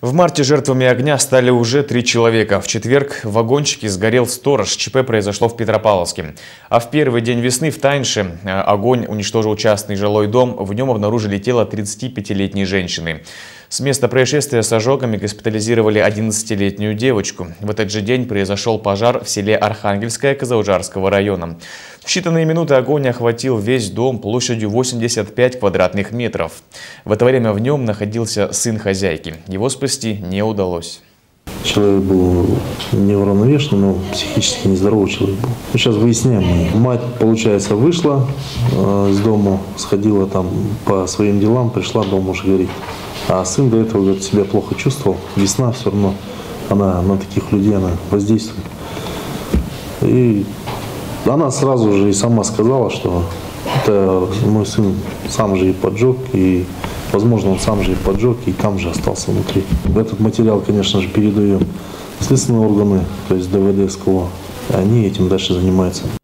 В марте жертвами огня стали уже 3 человека. В четверг в вагончике сгорел сторож. ЧП произошло в Петропавловске. А в первый день весны в Тайнше огонь уничтожил частный жилой дом. В нем обнаружили тело 35-летней женщины. С места происшествия с ожогами госпитализировали 11-летнюю девочку. В этот же день произошел пожар в селе Архангельское Кызылжарского района. В считанные минуты огонь охватил весь дом площадью 85 квадратных метров. В это время в нем находился сын хозяйки. Его спасти не удалось. Человек был неуравновешенный, но психически нездоровый человек был. Сейчас выясняем. Мать, получается, вышла из дома, сходила там по своим делам, пришла, дом уже горит. А сын до этого, говорит, себя плохо чувствовал. Весна все равно, она на таких людей она воздействует. И она сразу же и сама сказала, что это мой сын сам же и поджег, и, возможно, он сам же и поджег, и там же остался внутри. Этот материал, конечно же, передаем в следственные органы, то есть ДВД, СКО. Они этим дальше занимаются.